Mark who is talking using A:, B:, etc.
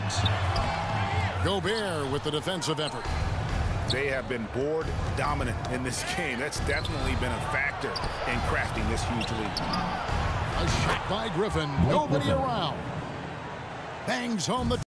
A: Gobert with the defensive effort.
B: They have been board dominant in this game. That's definitely been a factor in crafting this huge lead.
A: A shot by Griffin. Nobody around. Bangs home the